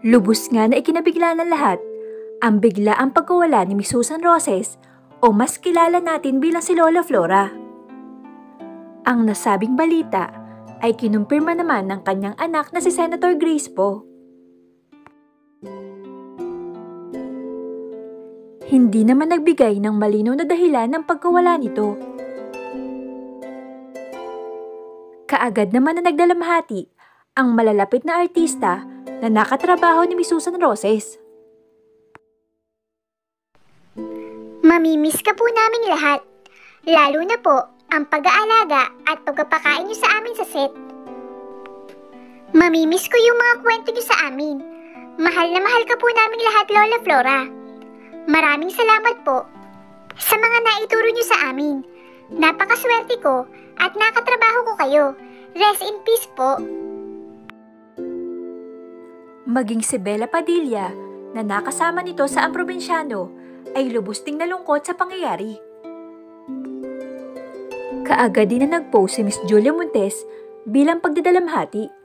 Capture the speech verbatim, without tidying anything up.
Lubos nga na ikinabigla ng lahat ang bigla ang pagkawala ni Miss Susan Roses o mas kilala natin bilang si Lola Flora. Ang nasabing balita ay kinumpirma naman ng kanyang anak na si Senator Grace po. Hindi naman nagbigay ng malinaw na dahilan ng pagkawala nito. Kaagad naman na nagdalamhati ang malalapit na artista na nakatrabaho ni Miss Susan Roses. Mamimiss ka po naming lahat, lalo na po ang pag-aalaga at pagpapakain niyo sa amin sa set. Mamimiss ko yung mga kwento niyo sa amin. Mahal na mahal ka po naming lahat, Lola Flora. Maraming salamat po sa mga naituro niyo sa amin. Napakaswerte ko at nakatrabaho ko kayo. Rest in peace po. Maging si Bella Padilla na nakasama nito sa ang probinsyano ay lubos ding nalungkot sa pangyayari. Kaagad din na nag-post si Miss Julia Montes bilang pagdadalamhati.